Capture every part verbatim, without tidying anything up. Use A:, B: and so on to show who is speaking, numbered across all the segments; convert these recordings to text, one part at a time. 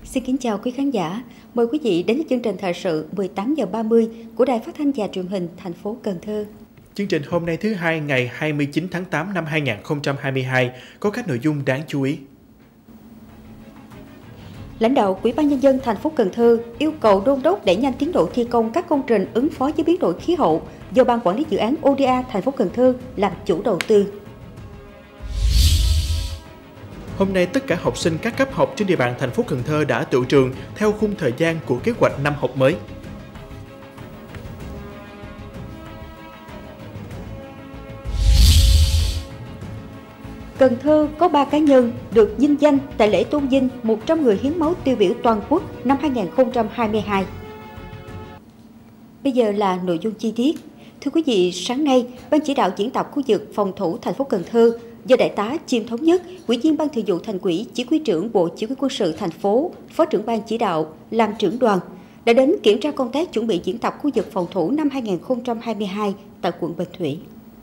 A: Xin kính chào quý khán giả. Mời quý vị đến với chương trình thời sự mười tám giờ ba mươi của Đài Phát thanh và Truyền hình thành phố Cần Thơ.
B: Chương trình hôm nay thứ hai ngày hai mươi chín tháng tám năm hai nghìn không trăm hai mươi hai có các nội dung đáng chú ý.
A: Lãnh đạo Ủy ban Nhân dân thành phố Cần Thơ yêu cầu đôn đốc đẩy nhanh tiến độ thi công các công trình ứng phó với biến đổi khí hậu do Ban Quản lý Dự án ô đê a thành phố Cần Thơ làm chủ đầu tư.
B: Hôm nay, tất cả học sinh các cấp học trên địa bàn thành phố Cần Thơ đã tựu trường theo khung thời gian của kế hoạch năm học mới.
A: Cần Thơ có ba cá nhân được vinh danh tại lễ tôn vinh một trăm người hiến máu tiêu biểu toàn quốc năm hai nghìn không trăm hai mươi hai. Bây giờ là nội dung chi tiết. Thưa quý vị, sáng nay, Ban chỉ đạo diễn tập khu vực phòng thủ thành phố Cần Thơ do Đại tá Chim Thống Nhất, Ủy viên Ban Thường vụ Thành ủy, Chỉ huy trưởng Bộ Chỉ huy Quân sự thành phố, Phó trưởng Ban chỉ đạo làm trưởng đoàn đã đến kiểm tra công tác chuẩn bị diễn tập khu vực phòng thủ năm hai nghìn không trăm hai mươi hai tại quận Bình Thủy.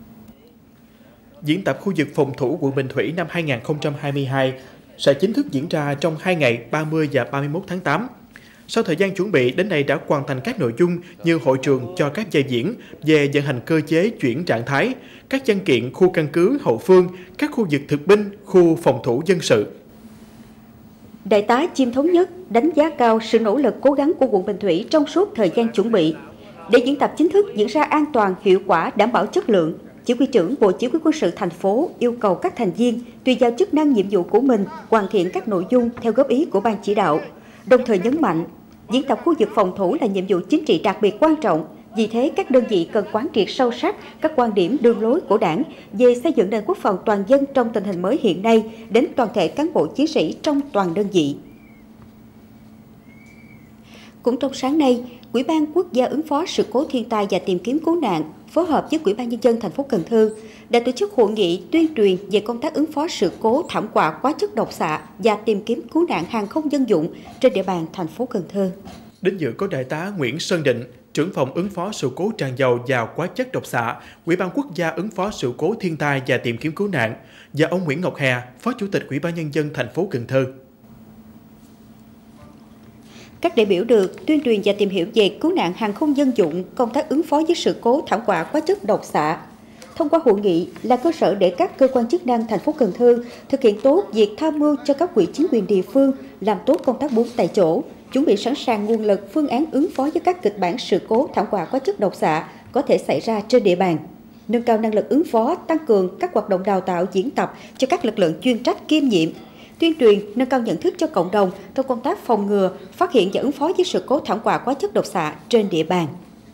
B: Diễn tập khu vực phòng thủ quận Bình Thủy năm hai nghìn không trăm hai mươi hai sẽ chính thức diễn ra trong hai ngày ba mươi và ba mươi mốt tháng tám. Sau thời gian chuẩn bị, đến nay đã hoàn thành các nội dung như hội trường cho các vai diễn về vận hành cơ chế chuyển trạng thái, các văn kiện khu căn cứ hậu phương, các khu vực thực binh, khu phòng thủ dân sự.
A: Đại tá Chim Thống Nhất đánh giá cao sự nỗ lực cố gắng của quận Bình Thủy trong suốt thời gian chuẩn bị. Để diễn tập chính thức diễn ra an toàn, hiệu quả, đảm bảo chất lượng, Chỉ huy trưởng Bộ Chỉ huy Quân sự thành phố yêu cầu các thành viên tùy vào chức năng nhiệm vụ của mình hoàn thiện các nội dung theo góp ý của Ban chỉ đạo. Đồng thời nhấn mạnh, diễn tập khu vực phòng thủ là nhiệm vụ chính trị đặc biệt quan trọng. Vì thế, các đơn vị cần quán triệt sâu sắc các quan điểm đường lối của Đảng về xây dựng nền quốc phòng toàn dân trong tình hình mới hiện nay đến toàn thể cán bộ chiến sĩ trong toàn đơn vị. Cũng trong sáng nay, Ủy ban Quốc gia ứng phó sự cố thiên tai và tìm kiếm cứu nạn phối hợp với Ủy ban Nhân dân thành phố Cần Thơ đã tổ chức hội nghị tuyên truyền về công tác ứng phó sự cố thảm họa hóa chất độc xạ và tìm kiếm cứu nạn hàng không dân dụng trên địa bàn thành phố Cần Thơ.
B: Đến dự có Đại tá Nguyễn Sơn Định, trưởng phòng ứng phó sự cố tràn dầu và hóa chất độc xạ, Ủy ban Quốc gia ứng phó sự cố thiên tai và tìm kiếm cứu nạn, và ông Nguyễn Ngọc Hè, Phó Chủ tịch Ủy ban Nhân dân thành phố Cần Thơ.
A: Các đại biểu được tuyên truyền và tìm hiểu về cứu nạn hàng không dân dụng, công tác ứng phó với sự cố thảm họa hóa chất độc xạ. Thông qua hội nghị là cơ sở để các cơ quan chức năng thành phố Cần Thơ thực hiện tốt việc tham mưu cho các quỹ chính quyền địa phương làm tốt công tác bốn tại chỗ, chuẩn bị sẵn sàng nguồn lực, phương án ứng phó với các kịch bản sự cố thảm họa hóa chất độc xạ có thể xảy ra trên địa bàn, nâng cao năng lực ứng phó, tăng cường các hoạt động đào tạo diễn tập cho các lực lượng chuyên trách kiêm nhiệm, tuyên truyền nâng cao nhận thức cho cộng đồng trong công tác phòng ngừa, phát hiện và ứng phó với sự cố thảm họa hóa chất độc xạ trên địa bàn.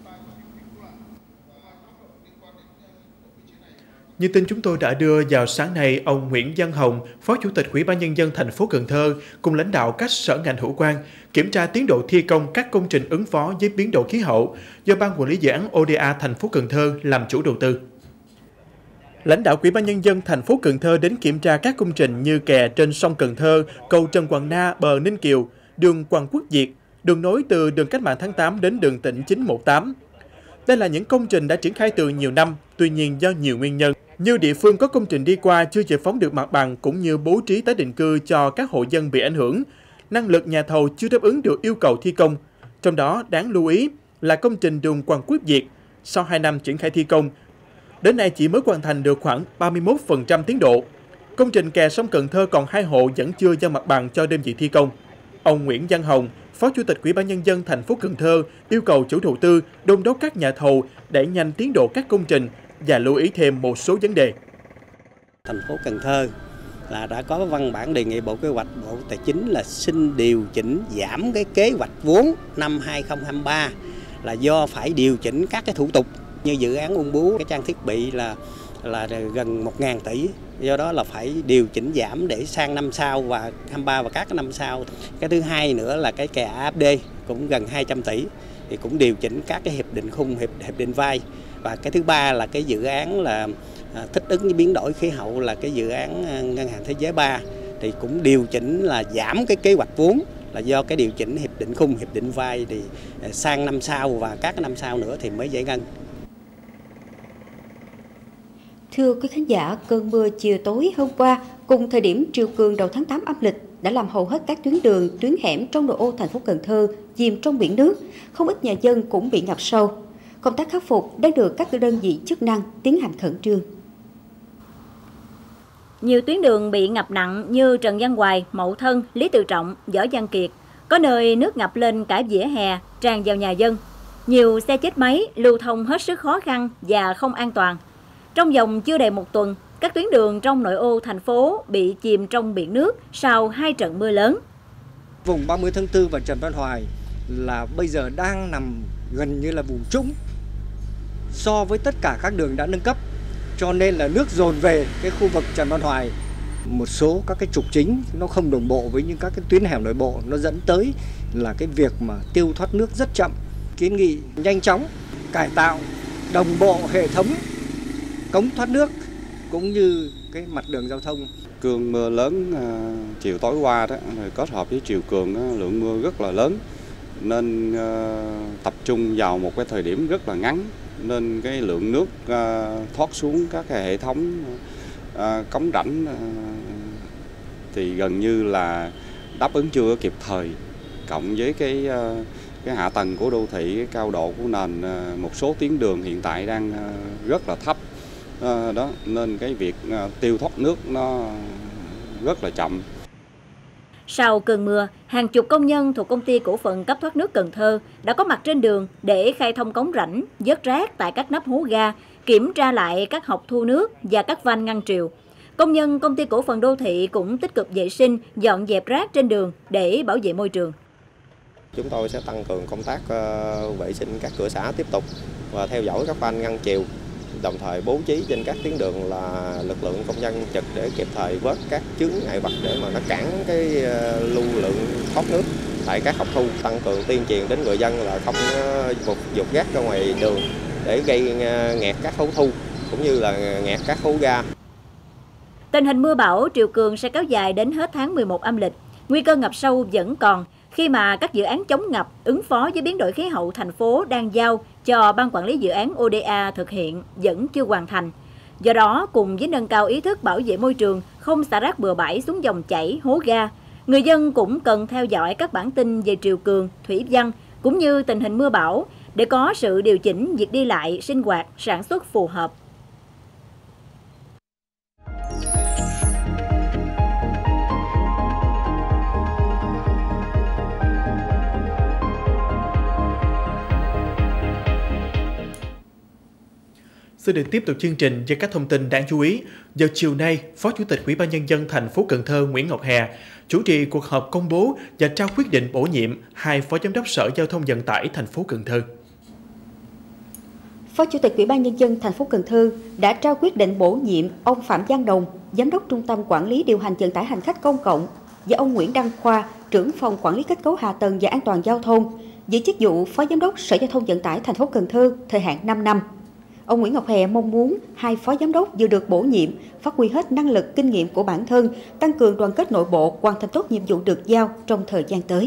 B: Như tin chúng tôi đã đưa vào sáng nay, ông Nguyễn Văn Hồng, Phó Chủ tịch Ủy ban Nhân dân thành phố Cần Thơ cùng lãnh đạo các sở ngành hữu quan kiểm tra tiến độ thi công các công trình ứng phó với biến đổi khí hậu do Ban Quản lý Dự án ô đê a thành phố Cần Thơ làm chủ đầu tư. Lãnh đạo Ủy ban Nhân dân thành phố Cần Thơ đến kiểm tra các công trình như kè trên sông Cần Thơ, cầu Trần Quang Na, bờ Ninh Kiều, đường Hoàng Quốc Việt, đường nối từ đường Cách mạng tháng tám đến đường tỉnh chín một tám. Đây là những công trình đã triển khai từ nhiều năm, tuy nhiên do nhiều nguyên nhân, như địa phương có công trình đi qua chưa giải phóng được mặt bằng cũng như bố trí tái định cư cho các hộ dân bị ảnh hưởng, năng lực nhà thầu chưa đáp ứng được yêu cầu thi công. Trong đó đáng lưu ý là công trình đường Hoàng Quốc Việt, sau hai năm triển khai thi công, đến nay chỉ mới hoàn thành được khoảng ba mươi mốt phần trăm tiến độ. Công trình kè sông Cần Thơ còn hai hộ vẫn chưa giao mặt bằng cho đơn vị thi công. Ông Nguyễn Văn Hồng, Phó Chủ tịch Ủy ban Nhân dân thành phố Cần Thơ yêu cầu chủ đầu tư đôn đốc các nhà thầu đẩy nhanh tiến độ các công trình và lưu ý thêm một số vấn đề.
C: Thành phố Cần Thơ là đã có văn bản đề nghị Bộ Kế hoạch, Bộ Tài chính là xin điều chỉnh giảm cái kế hoạch vốn năm hai nghìn không trăm hai mươi ba là do phải điều chỉnh các cái thủ tục như dự án ung bướu, cái trang thiết bị là là gần một nghìn tỷ, do đó là phải điều chỉnh giảm để sang năm sau và hai mươi ba và các năm sau. Cái thứ hai nữa là cái kè a ép đê cũng gần hai trăm tỷ thì cũng điều chỉnh các cái hiệp định khung, hiệp hiệp định vay. Và cái thứ ba là cái dự án là thích ứng với biến đổi khí hậu là cái dự án Ngân hàng Thế giới ba thì cũng điều chỉnh là giảm cái kế hoạch vốn là do cái điều chỉnh hiệp định khung, hiệp định vay thì sang năm sau và các năm sau nữa thì mới giải ngân.
A: Thưa quý khán giả, cơn mưa chiều tối hôm qua cùng thời điểm triều cường đầu tháng tám âm lịch đã làm hầu hết các tuyến đường, tuyến hẻm trong nội ô thành phố Cần Thơ chìm trong biển nước, không ít nhà dân cũng bị ngập sâu. Công tác khắc phục đang được các đơn vị chức năng tiến hành khẩn trương.
D: Nhiều tuyến đường bị ngập nặng như Trần Văn Hoài, Mậu Thân, Lý Tự Trọng, Võ Văn Kiệt. Có nơi nước ngập lên cả vỉa hè, tràn vào nhà dân. Nhiều xe chết máy lưu thông hết sức khó khăn và không an toàn. Trong vòng chưa đầy một tuần, các tuyến đường trong nội ô thành phố bị chìm trong biển nước sau hai trận mưa lớn.
E: Vùng ba mươi tháng tư và Trần Văn Hoài là bây giờ đang nằm gần như là vùng trũng so với tất cả các đường đã nâng cấp, cho nên là nước dồn về cái khu vực Trần Văn Hoài. Một số các cái trục chính nó không đồng bộ với những các cái tuyến hẻm nội bộ, nó dẫn tới là cái việc mà tiêu thoát nước rất chậm. Kiến nghị nhanh chóng cải tạo đồng bộ hệ thống cống thoát nước cũng như cái mặt đường giao thông.
F: Cơn mưa lớn chiều tối qua đó kết hợp với chiều cường, lượng mưa rất là lớn nên tập trung vào một cái thời điểm rất là ngắn, nên cái lượng nước thoát xuống các cái hệ thống cống rãnh thì gần như là đáp ứng chưa kịp thời, cộng với cái cái hạ tầng của đô thị, cái cao độ của nền một số tuyến đường hiện tại đang rất là thấp đó, nên cái việc tiêu thoát nước nó rất là chậm.
D: Sau cơn mưa, hàng chục công nhân thuộc Công ty Cổ phần Cấp thoát nước Cần Thơ đã có mặt trên đường để khai thông cống rãnh, vớt rác tại các nắp hố ga, kiểm tra lại các hộc thu nước và các van ngăn triều. Công nhân Công ty Cổ phần Đô thị cũng tích cực vệ sinh, dọn dẹp rác trên đường để bảo vệ môi trường.
G: Chúng tôi sẽ tăng cường công tác vệ sinh các cửa xã tiếp tục và theo dõi các van ngăn triều, đồng thời bố trí trên các tuyến đường là lực lượng công nhân trực để kịp thời vớt các chướng ngại vật để mà nó cản cái lưu lượng thoát nước tại các hộc thu, tăng cường tuyên truyền đến người dân là không vụt dục rác ra ngoài đường để gây nghẹt các hố thu cũng như là nghẹt các hố ga.
D: Tình hình mưa bão triều cường sẽ kéo dài đến hết tháng mười một âm lịch. Nguy cơ ngập sâu vẫn còn khi mà các dự án chống ngập, ứng phó với biến đổi khí hậu thành phố đang giao cho Ban Quản lý Dự án O D A thực hiện vẫn chưa hoàn thành. Do đó, cùng với nâng cao ý thức bảo vệ môi trường, không xả rác bừa bãi xuống dòng chảy, hố ga, người dân cũng cần theo dõi các bản tin về triều cường, thủy văn cũng như tình hình mưa bão để có sự điều chỉnh việc đi lại, sinh hoạt, sản xuất phù hợp.
B: Xin được tiếp tục chương trình với các thông tin đáng chú ý. Vào chiều nay, Phó Chủ tịch Ủy ban Nhân dân thành phố Cần Thơ Nguyễn Ngọc Hè chủ trì cuộc họp công bố và trao quyết định bổ nhiệm hai Phó Giám đốc Sở Giao thông Vận tải thành phố Cần Thơ.
A: Phó Chủ tịch Ủy ban Nhân dân thành phố Cần Thơ đã trao quyết định bổ nhiệm ông Phạm Văn Đồng, Giám đốc Trung tâm Quản lý điều hành vận tải hành khách công cộng và ông Nguyễn Đăng Khoa, trưởng phòng quản lý kết cấu hạ tầng và an toàn giao thông, giữ chức vụ Phó Giám đốc Sở Giao thông Vận tải thành phố Cần Thơ thời hạn năm năm. Ông Nguyễn Ngọc Hè mong muốn hai phó giám đốc vừa được bổ nhiệm phát huy hết năng lực, kinh nghiệm của bản thân, tăng cường đoàn kết nội bộ, hoàn thành tốt nhiệm vụ được giao trong thời gian tới.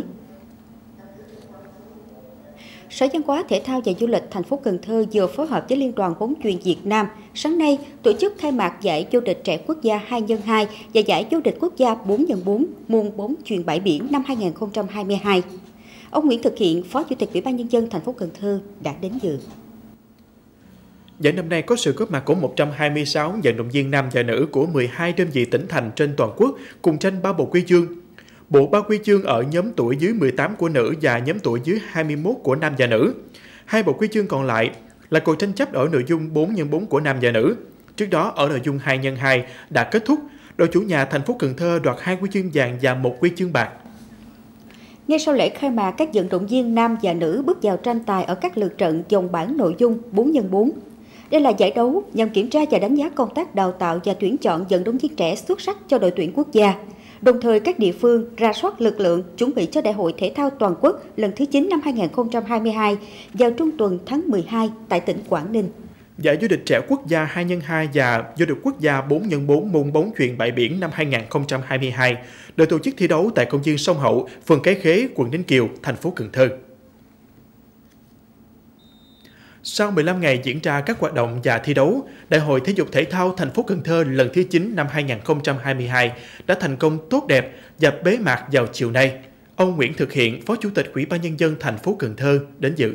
A: Sở Văn hóa, Thể thao và Du lịch thành phố Cần Thơ vừa phối hợp với Liên đoàn bóng chuyền Việt Nam sáng nay tổ chức khai mạc giải vô địch trẻ quốc gia hai nhân hai và giải vô địch quốc gia bốn nhân bốn môn bóng chuyền bãi biển năm hai nghìn không trăm hai mươi hai. Ông Nguyễn Thực Hiện, Phó Chủ tịch Ủy ban Nhân dân thành phố Cần Thơ đã đến dự.
B: Giải năm nay có sự góp mặt của một trăm hai mươi sáu vận động viên nam và nữ của mười hai đơn vị tỉnh thành trên toàn quốc cùng tranh ba bộ huy chương. Bộ ba huy chương ở nhóm tuổi dưới mười tám của nữ và nhóm tuổi dưới hai mươi mốt của nam và nữ. Hai bộ huy chương còn lại là cuộc tranh chấp ở nội dung bốn nhân bốn của nam và nữ. Trước đó ở nội dung hai nhân hai đã kết thúc, đội chủ nhà thành phố Cần Thơ đoạt hai huy chương vàng và một huy chương bạc.
A: Ngay sau lễ khai mạc, các vận động viên nam và nữ bước vào tranh tài ở các lượt trận vòng bảng nội dung bốn nhân bốn. Đây là giải đấu nhằm kiểm tra và đánh giá công tác đào tạo và tuyển chọn vận động viên trẻ xuất sắc cho đội tuyển quốc gia. Đồng thời các địa phương rà soát lực lượng chuẩn bị cho Đại hội Thể thao Toàn quốc lần thứ chín năm hai nghìn không trăm hai mươi hai vào trung tuần tháng mười hai tại tỉnh Quảng Ninh.
B: Giải vô địch trẻ quốc gia hai nhân hai và vô địch quốc gia bốn nhân bốn môn bóng chuyền bãi biển năm hai nghìn không trăm hai mươi hai được tổ chức thi đấu tại công viên Sông Hậu, phường Cái Khế, quận Ninh Kiều, thành phố Cần Thơ. Sau mười lăm ngày diễn ra các hoạt động và thi đấu, Đại hội Thể dục Thể thao thành phố Cần Thơ lần thứ chín năm hai nghìn không trăm hai mươi hai đã thành công tốt đẹp và bế mạc vào chiều nay. Ông Nguyễn Thực Hiện, Phó Chủ tịch Ủy ban Nhân dân thành phố Cần Thơ đến dự.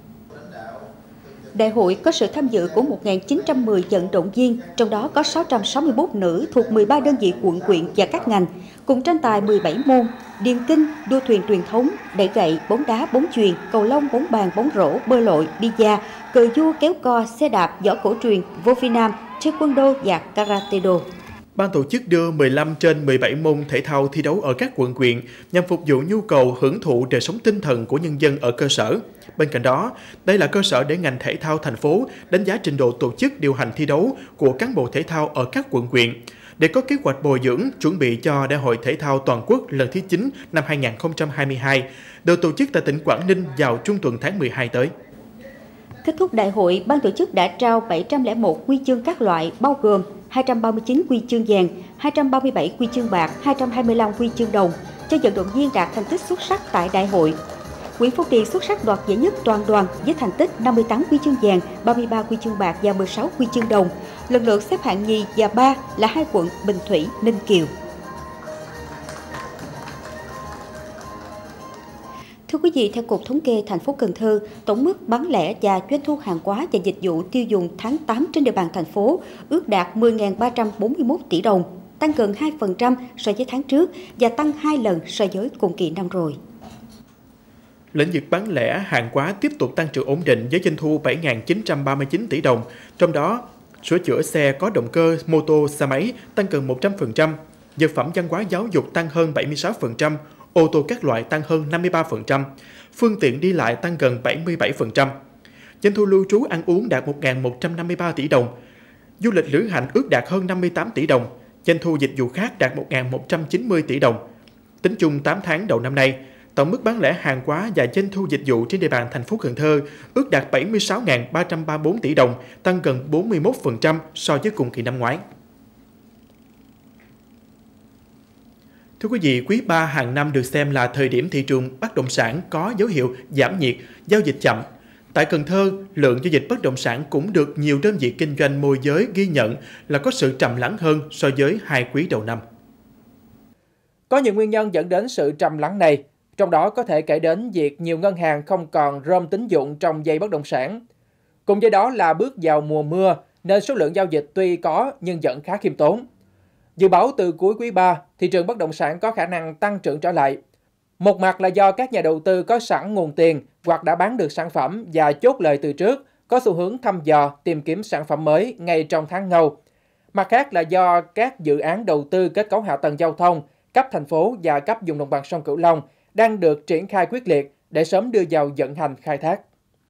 A: Đại hội có sự tham dự của một nghìn chín trăm mười vận động viên, trong đó có sáu trăm sáu mươi mốt nữ thuộc mười ba đơn vị quận huyện và các ngành, cùng tranh tài mười bảy môn: điền kinh, đua thuyền truyền thống, đẩy gậy, bóng đá, bóng chuyền, cầu lông, bóng bàn, bóng rổ, bơi lội, bi-a, cờ vua, kéo co, xe đạp, võ cổ truyền, vô vi nam, taekwondo và karate do.
B: Ban tổ chức đưa mười lăm trên mười bảy môn thể thao thi đấu ở các quận huyện nhằm phục vụ nhu cầu hưởng thụ đời sống tinh thần của nhân dân ở cơ sở. Bên cạnh đó, đây là cơ sở để ngành thể thao thành phố đánh giá trình độ tổ chức điều hành thi đấu của cán bộ thể thao ở các quận huyện, để có kế hoạch bồi dưỡng chuẩn bị cho Đại hội Thể thao Toàn quốc lần thứ chín năm hai nghìn không trăm hai mươi hai, được tổ chức tại tỉnh Quảng Ninh vào trung tuần tháng mười hai tới.
A: Kết thúc đại hội, ban tổ chức đã trao bảy trăm lẻ một huy chương các loại, bao gồm hai trăm ba mươi chín huy chương vàng, hai trăm ba mươi bảy huy chương bạc, hai trăm hai mươi lăm huy chương đồng cho vận động viên đạt thành tích xuất sắc tại đại hội. Nguyễn Phong Điền xuất sắc đoạt giải nhất toàn đoàn với thành tích năm mươi tám huy chương vàng, ba mươi ba huy chương bạc và mười sáu huy chương đồng. Lần lượt xếp hạng nhì và ba là hai quận Bình Thủy, Ninh Kiều. Thưa quý vị, theo Cục Thống kê thành phố Cần Thơ, tổng mức bán lẻ và doanh thu hàng hóa và dịch vụ tiêu dùng tháng tám trên địa bàn thành phố ước đạt mười nghìn ba trăm bốn mươi mốt tỷ đồng, tăng gần hai phần trăm so với tháng trước và tăng hai lần so với cùng kỳ năm rồi.
B: Lĩnh vực bán lẻ hàng hóa tiếp tục tăng trưởng ổn định với doanh thu bảy nghìn chín trăm ba mươi chín tỷ đồng, trong đó sửa chữa xe có động cơ, mô tô, xe máy tăng gần một trăm phần trăm, vật phẩm văn hóa giáo dục tăng hơn bảy mươi sáu phần trăm, ô tô các loại tăng hơn năm mươi ba phần trăm, phương tiện đi lại tăng gần bảy mươi bảy phần trăm. Doanh thu lưu trú ăn uống đạt một nghìn một trăm năm mươi ba tỷ đồng, du lịch lữ hành ước đạt hơn năm mươi tám tỷ đồng, doanh thu dịch vụ khác đạt một nghìn một trăm chín mươi tỷ đồng. Tính chung tám tháng đầu năm nay, tổng mức bán lẻ hàng hóa và doanh thu dịch vụ trên địa bàn thành phố Cần Thơ ước đạt bảy mươi sáu nghìn ba trăm ba mươi tư tỷ đồng, tăng gần bốn mươi mốt phần trăm so với cùng kỳ năm ngoái. Thưa quý vị, quý ba hàng năm được xem là thời điểm thị trường bất động sản có dấu hiệu giảm nhiệt, giao dịch chậm. Tại Cần Thơ, lượng giao dịch bất động sản cũng được nhiều đơn vị kinh doanh môi giới ghi nhận là có sự trầm lắng hơn so với hai quý đầu năm.
H: Có nhiều nguyên nhân dẫn đến sự trầm lắng này, trong đó có thể kể đến việc nhiều ngân hàng không còn rơm tín dụng trong dây bất động sản. Cùng với đó là bước vào mùa mưa nên số lượng giao dịch tuy có nhưng vẫn khá khiêm tốn. Dự báo từ cuối quý ba, thị trường bất động sản có khả năng tăng trưởng trở lại. Một mặt là do các nhà đầu tư có sẵn nguồn tiền hoặc đã bán được sản phẩm và chốt lời từ trước, có xu hướng thăm dò tìm kiếm sản phẩm mới ngay trong tháng Ngâu. Mặt khác là do các dự án đầu tư kết cấu hạ tầng giao thông, cấp thành phố và cấp vùng đồng bằng sông Cửu Long đang được triển khai quyết liệt để sớm đưa vào vận hành khai thác.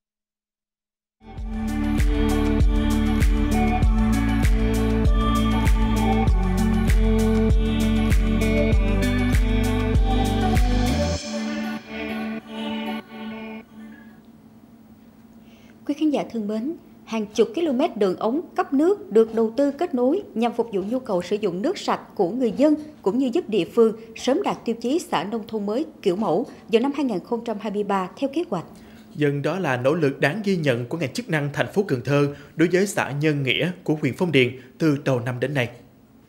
A: Quý khán giả thân mến, hàng chục km đường ống cấp nước được đầu tư kết nối nhằm phục vụ nhu cầu sử dụng nước sạch của người dân cũng như giúp địa phương sớm đạt tiêu chí xã nông thôn mới kiểu mẫu vào năm hai nghìn không trăm hai mươi ba theo kế hoạch.
B: Dân đó là nỗ lực đáng ghi nhận của ngành chức năng thành phố Cần Thơ đối với xã Nhân Nghĩa của huyện Phong Điền từ đầu năm đến nay.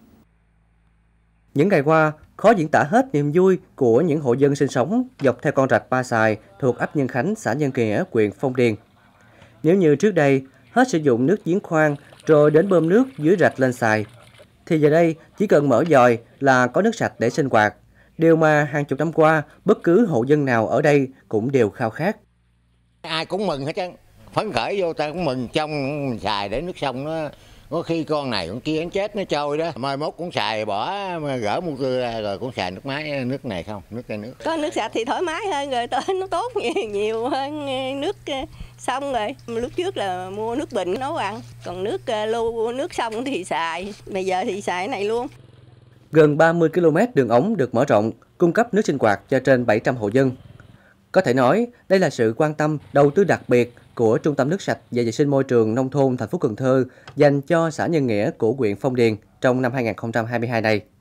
I: Những ngày qua, khó diễn tả hết niềm vui của những hộ dân sinh sống dọc theo con rạch Ba Sài thuộc ấp Nhân Khánh, xã Nhân Nghĩa, huyện Phong Điền. Nếu như trước đây hết sử dụng nước giếng khoan rồi đến bơm nước dưới rạch lên xài, thì giờ đây chỉ cần mở dòi là có nước sạch để sinh hoạt, điều mà hàng chục năm qua bất cứ hộ dân nào ở đây cũng đều khao khát.
J: Ai cũng mừng hết trơn, phấn khởi vô ta cũng mừng trong xài để nước sông nó có khi con này con kia nó chết nó trôi đó, mai mốt cũng xài bỏ gỡ mua tươi ra rồi cũng xài nước máy nước này không, nước cây nước.
K: Có nước sạch thì thoải mái hơn rồi, nó tốt nhiều, nhiều hơn nước sông rồi. Lúc trước là mua nước bình nấu ăn, còn nước lưu nước sông thì xài, bây giờ thì xài cái này luôn.
I: Gần ba mươi ki lô mét đường ống được mở rộng, cung cấp nước sinh hoạt cho trên bảy trăm hộ dân. Có thể nói, đây là sự quan tâm, đầu tư đặc biệt của Trung tâm nước sạch và vệ sinh môi trường nông thôn thành phố Cần Thơ dành cho xã Nhân Nghĩa của huyện Phong Điền trong năm hai nghìn không trăm hai mươi hai này.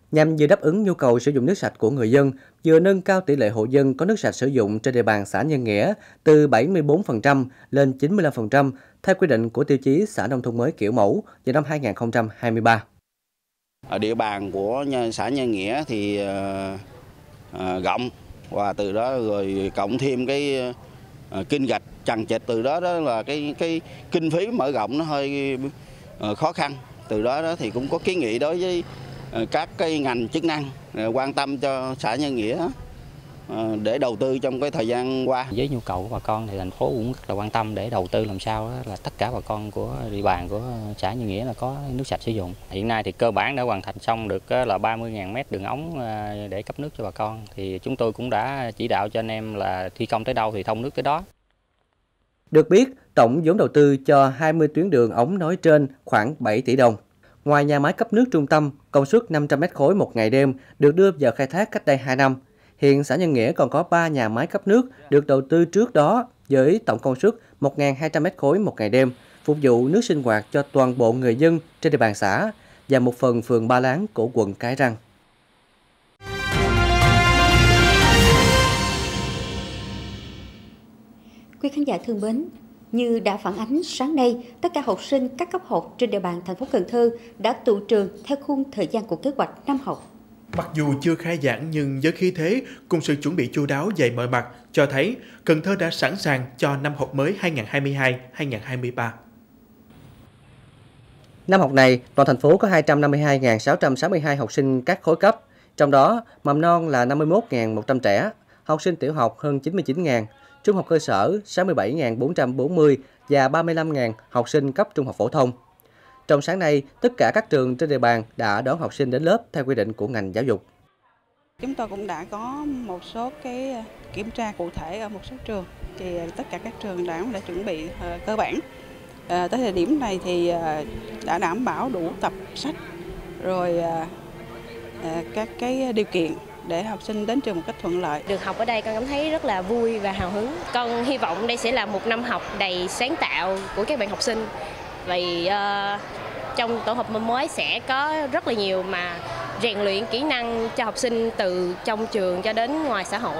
I: nhằm vừa đáp ứng nhu cầu sử dụng nước sạch của người dân, vừa nâng cao tỷ lệ hộ dân có nước sạch sử dụng trên địa bàn xã Nhân Nghĩa từ bảy mươi tư phần trăm lên chín mươi lăm phần trăm theo quy định của tiêu chí xã nông thôn mới kiểu mẫu vào năm hai nghìn không trăm hai mươi ba.
L: Ở địa bàn của xã Nhân Nghĩa thì uh, rộng và từ đó rồi cộng thêm cái uh, kinh gạch chằng chịt, từ đó đó là cái cái kinh phí mở rộng nó hơi uh, khó khăn. Từ đó đó thì cũng có kiến nghị đối với uh, các cái ngành chức năng uh, quan tâm cho xã Nhân Nghĩa để đầu tư trong cái thời gian qua.
M: Với nhu cầu của bà con thì thành phố cũng rất là quan tâm để đầu tư làm sao đó là tất cả bà con của địa bàn của xã Nhân Nghĩa là có nước sạch sử dụng. Hiện nay thì cơ bản đã hoàn thành xong được là ba mươi nghìn mét đường ống để cấp nước cho bà con. Thì chúng tôi cũng đã chỉ đạo cho anh em là thi công tới đâu thì thông nước tới đó.
I: Được biết, tổng vốn đầu tư cho hai mươi tuyến đường ống nói trên khoảng bảy tỷ đồng. Ngoài nhà máy cấp nước trung tâm, công suất năm trăm mét khối một ngày đêm được đưa vào khai thác cách đây hai năm. Hiện xã Nhân Nghĩa còn có ba nhà máy cấp nước được đầu tư trước đó với tổng công suất một nghìn hai trăm mét khối một ngày đêm, phục vụ nước sinh hoạt cho toàn bộ người dân trên địa bàn xã và một phần phường Ba Láng của quận Cái Răng.
A: Quý khán giả thương mến, như đã phản ánh sáng nay, tất cả học sinh các cấp học trên địa bàn thành phố Cần Thơ đã tụ trường theo khung thời gian của kế hoạch năm học.
B: Mặc dù chưa khai giảng nhưng với khí thế cùng sự chuẩn bị chu đáo về mọi mặt cho thấy Cần Thơ đã sẵn sàng cho năm học mới hai nghìn không trăm hai mươi hai hai nghìn không trăm hai mươi ba.
I: Năm học này, toàn thành phố có hai trăm năm mươi hai nghìn sáu trăm sáu mươi hai học sinh các khối cấp, trong đó mầm non là năm mươi mốt nghìn một trăm trẻ, học sinh tiểu học hơn chín mươi chín nghìn, trung học cơ sở sáu mươi bảy nghìn bốn trăm bốn mươi và ba mươi lăm nghìn học sinh cấp trung học phổ thông. Trong sáng nay, tất cả các trường trên địa bàn đã đón học sinh đến lớp theo quy định của ngành giáo dục.
N: Chúng tôi cũng đã có một số cái kiểm tra cụ thể ở một số trường, thì tất cả các trường đã, đã chuẩn bị uh, cơ bản. Uh, tới thời điểm này thì uh, đã đảm bảo đủ tập sách, rồi uh, uh, các cái điều kiện để học sinh đến trường một cách thuận lợi.
O: Được học ở đây con cảm thấy rất là vui và hào hứng. Con hy vọng đây sẽ là một năm học đầy sáng tạo của các bạn học sinh. Vậy uh, trong tổ hợp mới sẽ có rất là nhiều mà rèn luyện kỹ năng cho học sinh từ trong trường cho đến ngoài xã hội.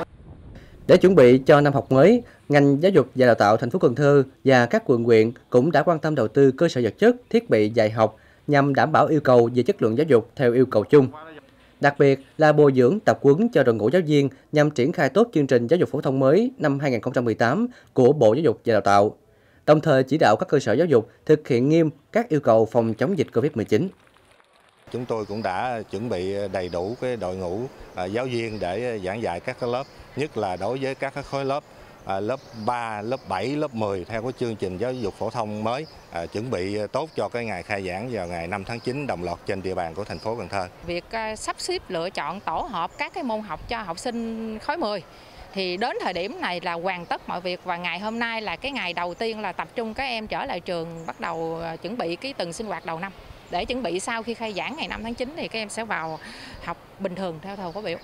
I: Để chuẩn bị cho năm học mới, ngành giáo dục và đào tạo thành phố Cần Thơ và các quận huyện cũng đã quan tâm đầu tư cơ sở vật chất, thiết bị dạy học nhằm đảm bảo yêu cầu về chất lượng giáo dục theo yêu cầu chung. Đặc biệt là bồi dưỡng tập huấn cho đội ngũ giáo viên nhằm triển khai tốt chương trình giáo dục phổ thông mới năm hai nghìn không trăm mười tám của Bộ Giáo dục và Đào tạo. Đồng thời chỉ đạo các cơ sở giáo dục thực hiện nghiêm các yêu cầu phòng chống dịch Covid mười chín.
P: Chúng tôi cũng đã chuẩn bị đầy đủ cái đội ngũ giáo viên để giảng dạy các lớp, nhất là đối với các khối lớp lớp ba, lớp bảy, lớp mười theo cái chương trình giáo dục phổ thông mới, chuẩn bị tốt cho cái ngày khai giảng vào ngày năm tháng chín đồng loạt trên địa bàn của thành phố Cần Thơ.
Q: Việc sắp xếp lựa chọn tổ hợp các cái môn học cho học sinh khối mười thì đến thời điểm này là hoàn tất mọi việc, và ngày hôm nay là cái ngày đầu tiên là tập trung các em trở lại trường, bắt đầu chuẩn bị cái tuần sinh hoạt đầu năm để chuẩn bị sau khi khai giảng ngày năm tháng chín thì các em sẽ vào học bình thường theo thời khóa biểu.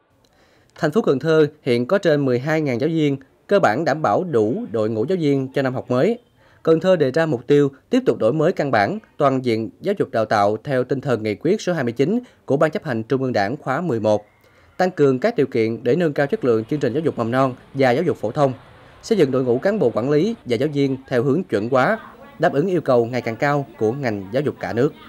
I: Thành phố Cần Thơ hiện có trên mười hai nghìn giáo viên, cơ bản đảm bảo đủ đội ngũ giáo viên cho năm học mới. Cần Thơ đề ra mục tiêu tiếp tục đổi mới căn bản, toàn diện giáo dục đào tạo theo tinh thần nghị quyết số hai mươi chín của Ban chấp hành Trung ương Đảng khóa mười một, tăng cường các điều kiện để nâng cao chất lượng chương trình giáo dục mầm non và giáo dục phổ thông, xây dựng đội ngũ cán bộ quản lý và giáo viên theo hướng chuẩn hóa, đáp ứng yêu cầu ngày càng cao của ngành giáo dục cả nước.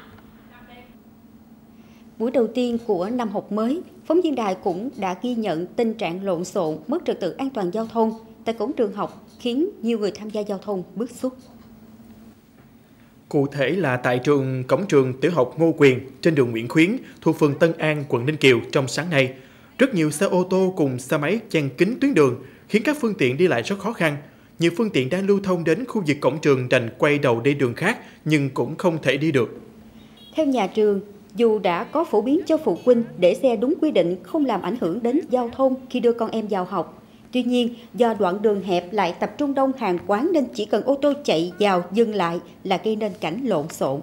A: Buổi đầu tiên của năm học mới, phóng viên đài cũng đã ghi nhận tình trạng lộn xộn, mất trật tự an toàn giao thông tại cổng trường học, khiến nhiều người tham gia giao thông bức xúc.
B: Cụ thể là tại trường cổng trường tiểu học Ngô Quyền trên đường Nguyễn Khuyến thuộc phường Tân An, quận Ninh Kiều trong sáng nay, rất nhiều xe ô tô cùng xe máy chen kín tuyến đường khiến các phương tiện đi lại rất khó khăn. Nhiều phương tiện đang lưu thông đến khu vực cổng trường đành quay đầu đi đường khác nhưng cũng không thể đi được.
A: Theo nhà trường, dù đã có phổ biến cho phụ huynh để xe đúng quy định không làm ảnh hưởng đến giao thông khi đưa con em vào học, tuy nhiên do đoạn đường hẹp lại tập trung đông hàng quán nên chỉ cần ô tô chạy vào dừng lại là gây nên cảnh lộn xộn.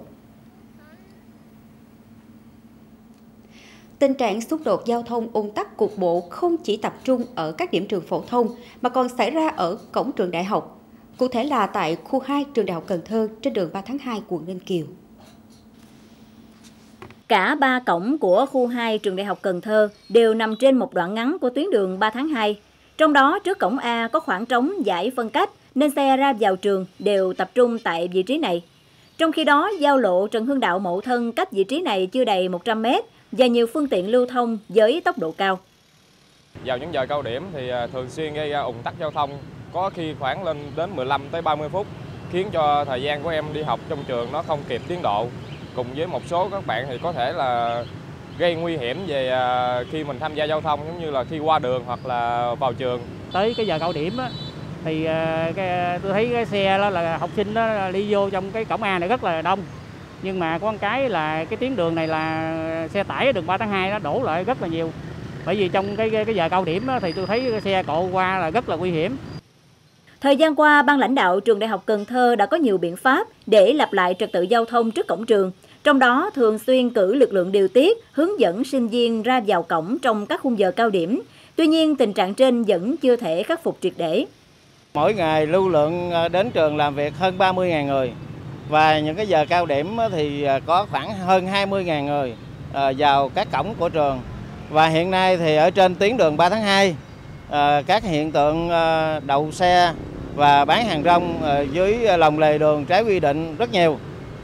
A: Tình trạng xung đột giao thông ùn tắc cục bộ không chỉ tập trung ở các điểm trường phổ thông mà còn xảy ra ở cổng trường đại học. Cụ thể là tại khu hai trường Đại học Cần Thơ trên đường ba tháng hai, quận Ninh Kiều.
D: Cả ba cổng của khu hai trường Đại học Cần Thơ đều nằm trên một đoạn ngắn của tuyến đường ba tháng hai. Trong đó trước cổng A có khoảng trống giải phân cách nên xe ra vào trường đều tập trung tại vị trí này. Trong khi đó, giao lộ Trần Hưng Đạo Mậu Thân cách vị trí này chưa đầy một trăm mét và nhiều phương tiện lưu thông với tốc độ cao.
R: Vào những giờ cao điểm thì thường xuyên gây ra ùn tắc giao thông, có khi khoảng lên đến mười lăm tới ba mươi phút, khiến cho thời gian của em đi học trong trường nó không kịp tiến độ. Cùng với một số các bạn thì có thể là gây nguy hiểm về khi mình tham gia giao thông, giống như là khi qua đường hoặc là vào trường.
S: Tới cái giờ cao điểm á, thì cái, tôi thấy cái xe đó là học sinh đó đi vô trong cái cổng A này rất là đông. Nhưng mà có một cái là cái tuyến đường này là xe tải đường ba tháng hai nó đổ lại rất là nhiều. Bởi vì trong cái cái giờ cao điểm đó, thì tôi thấy cái xe cộ qua là rất là nguy hiểm.
D: Thời gian qua, ban lãnh đạo trường Đại học Cần Thơ đã có nhiều biện pháp để lập lại trật tự giao thông trước cổng trường. Trong đó thường xuyên cử lực lượng điều tiết, hướng dẫn sinh viên ra vào cổng trong các khung giờ cao điểm. Tuy nhiên, tình trạng trên vẫn chưa thể khắc phục triệt để.
T: Mỗi ngày lưu lượng đến trường làm việc hơn ba mươi nghìn người. Và những cái giờ cao điểm thì có khoảng hơn hai mươi nghìn người vào các cổng của trường. Và hiện nay thì ở trên tuyến đường ba tháng hai, các hiện tượng đậu xe và bán hàng rong dưới lòng lề đường trái quy định rất nhiều.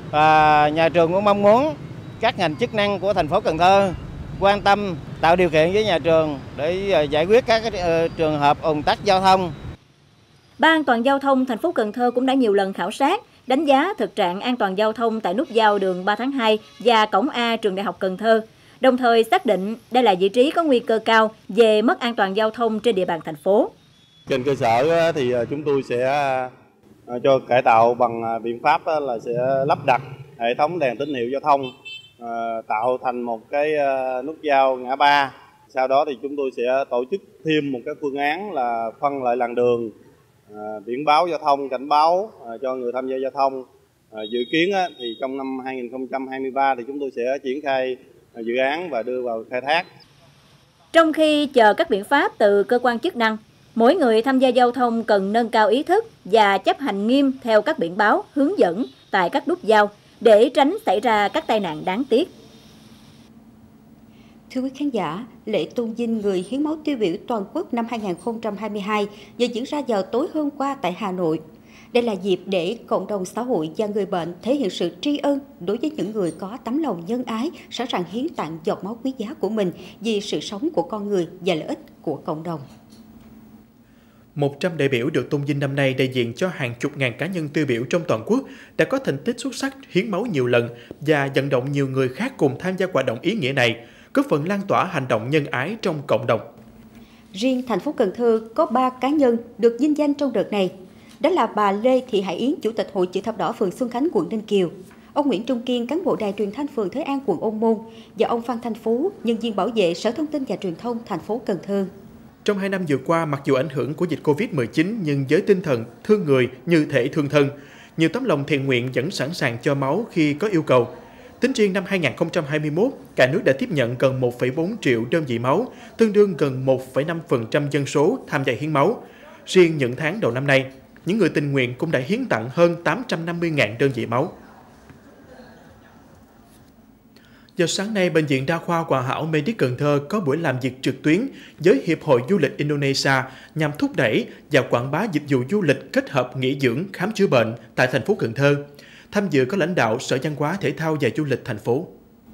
T: Và nhà trường cũng mong muốn các ngành chức năng của thành phố Cần Thơ quan tâm tạo điều kiện với nhà trường để giải quyết các trường hợp ùn tắc giao thông.
D: Ban An toàn giao thông thành phố Cần Thơ cũng đã nhiều lần khảo sát, đánh giá thực trạng an toàn giao thông tại nút giao đường ba tháng hai và cổng A trường Đại học Cần Thơ, đồng thời xác định đây là vị trí có nguy cơ cao về mất an toàn giao thông trên địa bàn thành phố.
U: Trên cơ sở thì chúng tôi sẽ cho cải tạo bằng biện pháp là sẽ lắp đặt hệ thống đèn tín hiệu giao thông, tạo thành một cái nút giao ngã ba. Sau đó thì chúng tôi sẽ tổ chức thêm một cái phương án là phân lại làn đường, biển báo giao thông, cảnh báo cho người tham gia giao thông. Dự kiến thì trong năm hai nghìn không trăm hai mươi ba thì chúng tôi sẽ triển khai dự án và đưa vào khai thác.
D: Trong khi chờ các biện pháp từ cơ quan chức năng, mỗi người tham gia giao thông cần nâng cao ý thức và chấp hành nghiêm theo các biển báo, hướng dẫn tại các nút giao để tránh xảy ra các tai nạn đáng tiếc.
A: Thưa quý khán giả, lễ tôn vinh người hiến máu tiêu biểu toàn quốc năm hai nghìn không trăm hai mươi hai vừa diễn ra vào tối hôm qua tại Hà Nội. Đây là dịp để cộng đồng xã hội và người bệnh thể hiện sự tri ân đối với những người có tấm lòng nhân ái, sẵn sàng hiến tặng giọt máu quý giá của mình vì sự sống của con người và lợi ích của cộng đồng.
B: một trăm đại biểu được tôn vinh năm nay đại diện cho hàng chục ngàn cá nhân tiêu biểu trong toàn quốc đã có thành tích xuất sắc hiến máu nhiều lần và vận động nhiều người khác cùng tham gia hoạt động ý nghĩa này, góp phần lan tỏa hành động nhân ái trong cộng đồng.
A: Riêng thành phố Cần Thơ có ba cá nhân được vinh danh trong đợt này. Đó là bà Lê Thị Hải Yến, Chủ tịch Hội Chữ thập đỏ phường Xuân Khánh, quận Ninh Kiều, ông Nguyễn Trung Kiên, cán bộ đài truyền thanh phường Thới An, quận Ôn Môn, và ông Phan Thanh Phú, nhân viên bảo vệ Sở Thông tin và Truyền thông thành phố Cần Thơ.
B: Trong hai năm vừa qua, mặc dù ảnh hưởng của dịch Covid mười chín nhưng với tinh thần thương người như thể thương thân, nhiều tấm lòng thiện nguyện vẫn sẵn sàng cho máu khi có yêu cầu. Tính riêng năm hai nghìn không trăm hai mươi mốt, cả nước đã tiếp nhận gần một phẩy bốn triệu đơn vị máu, tương đương gần một phẩy năm phần trăm dân số tham gia hiến máu. Riêng những tháng đầu năm nay, những người tình nguyện cũng đã hiến tặng hơn tám trăm năm mươi nghìn đơn vị máu. Vào sáng nay, Bệnh viện Đa khoa Hòa Hảo Medic Cần Thơ có buổi làm việc trực tuyến với Hiệp hội Du lịch Indonesia nhằm thúc đẩy và quảng bá dịch vụ du lịch kết hợp nghỉ dưỡng, khám chữa bệnh tại thành phố Cần Thơ. Tham dự có lãnh đạo Sở Văn hóa Thể thao và Du lịch thành phố.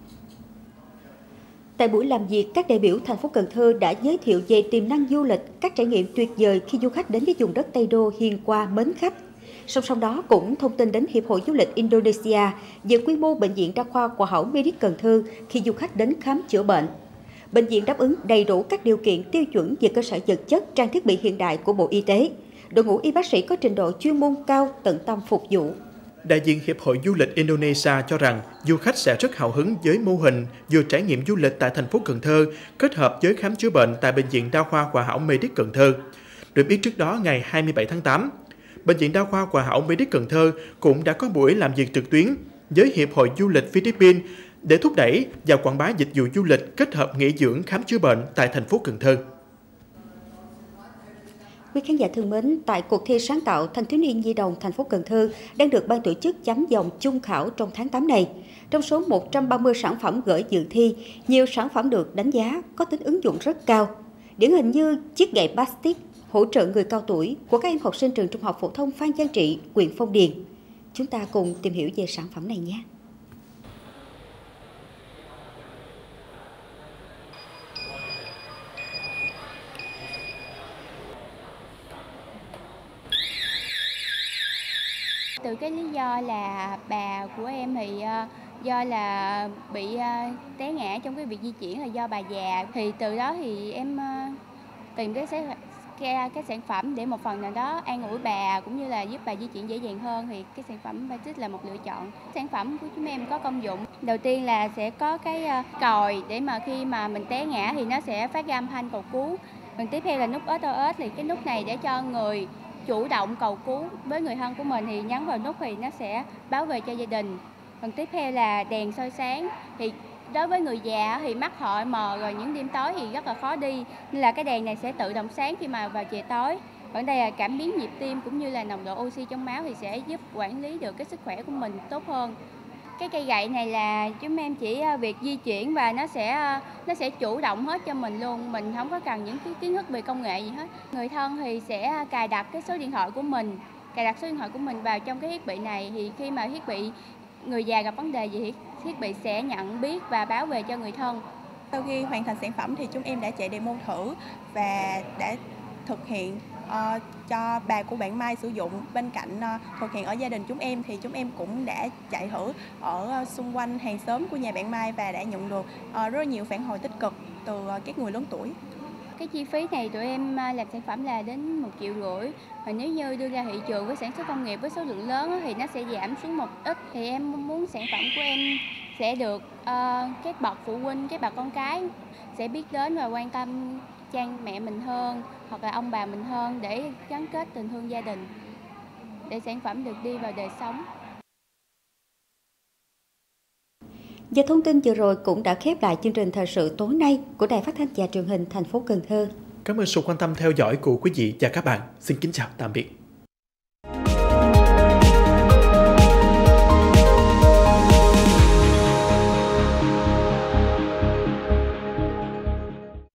A: Tại buổi làm việc, các đại biểu thành phố Cần Thơ đã giới thiệu về tiềm năng du lịch, các trải nghiệm tuyệt vời khi du khách đến với vùng đất Tây Đô hiền qua mến khách. Song song đó cũng thông tin đến Hiệp hội Du lịch Indonesia về quy mô Bệnh viện Đa khoa Hòa Hảo Medic Cần Thơ khi du khách đến khám chữa bệnh. Bệnh viện đáp ứng đầy đủ các điều kiện tiêu chuẩn về cơ sở vật chất, trang thiết bị hiện đại của Bộ Y tế. Đội ngũ y bác sĩ có trình độ chuyên môn cao, tận tâm phục vụ.
B: Đại diện Hiệp hội Du lịch Indonesia cho rằng du khách sẽ rất hào hứng với mô hình vừa trải nghiệm du lịch tại thành phố Cần Thơ kết hợp với khám chữa bệnh tại Bệnh viện Đa khoa Hòa Hảo Medic Cần Thơ. Được biết trước đó ngày hai mươi bảy tháng tám, Bệnh viện Đa khoa Hòa Hảo Medic Cần Thơ cũng đã có buổi làm việc trực tuyến với Hiệp hội Du lịch Philippines để thúc đẩy và quảng bá dịch vụ du lịch kết hợp nghỉ dưỡng khám chữa bệnh tại thành phố Cần Thơ.
A: Quý khán giả thân mến, tại cuộc thi sáng tạo thanh thiếu niên nhi đồng thành phố Cần Thơ đang được ban tổ chức chấm dòng chung khảo trong tháng tám này. Trong số một trăm ba mươi sản phẩm gửi dự thi, nhiều sản phẩm được đánh giá có tính ứng dụng rất cao. Điển hình như chiếc gậy plastic hỗ trợ người cao tuổi của các em học sinh trường Trung học phổ thông Phan Giang Trị, huyện Phong Điền. Chúng ta cùng tìm hiểu về sản phẩm này nhé.
C: Từ cái lý do là bà của em thì uh, do là bị uh, té ngã trong cái việc di chuyển là do bà già, thì từ đó thì em uh, tìm cái, cái cái sản phẩm để một phần nào đó an ủi bà cũng như là giúp bà di chuyển dễ dàng hơn, thì cái sản phẩm plastic là một lựa chọn. Sản phẩm của chúng em có công dụng đầu tiên là sẽ có cái uh, còi để mà khi mà mình té ngã thì nó sẽ phát ra âm thanh cầu cứu. Còn tiếp theo là nút ét o ét, thì cái nút này để cho người chủ động cầu cứu với người thân của mình, thì nhấn vào nút thì nó sẽ báo về cho gia đình. Còn tiếp theo là đèn soi sáng, thì đối với người già thì mắt họ mờ rồi, những đêm tối thì rất là khó đi, nên là cái đèn này sẽ tự động sáng khi mà vào trời tối. Còn đây là cảm biến nhịp tim cũng như là nồng độ oxy trong máu, thì sẽ giúp quản lý được cái sức khỏe của mình tốt hơn. Cái cây gậy này là chúng em chỉ việc di chuyển và nó sẽ nó sẽ chủ động hết cho mình luôn, mình không có cần những cái kiến thức về công nghệ gì hết. Người thân thì sẽ cài đặt cái số điện thoại của mình, cài đặt số điện thoại của mình vào trong cái thiết bị này, thì khi mà thiết bị người già gặp vấn đề gì thì thiết bị sẽ nhận biết và báo về cho người thân.
V: Sau khi hoàn thành sản phẩm thì chúng em đã chạy demo thử và đã thực hiện uh, cho bà của bạn Mai sử dụng. Bên cạnh uh, thực hiện ở gia đình chúng em thì chúng em cũng đã chạy thử ở uh, xung quanh hàng xóm của nhà bạn Mai và đã nhận được uh, rất nhiều phản hồi tích cực từ uh, các người lớn tuổi.
C: Cái chi phí này tụi em làm sản phẩm là đến một triệu rưỡi, và nếu như đưa ra thị trường với sản xuất công nghiệp với số lượng lớn thì nó sẽ giảm xuống một ít. Thì em muốn sản phẩm của em sẽ được uh, các bậc phụ huynh, các bà con cái sẽ biết đến và quan tâm cha mẹ mình hơn hoặc là ông bà mình hơn, để gắn kết tình thương gia đình, để sản phẩm được đi vào đời sống.
A: Và thông tin vừa rồi cũng đã khép lại chương trình thời sự tối nay của Đài Phát thanh và Truyền hình thành phố Cần Thơ.
B: Cảm ơn sự quan tâm theo dõi của quý vị và các bạn. Xin kính chào tạm biệt.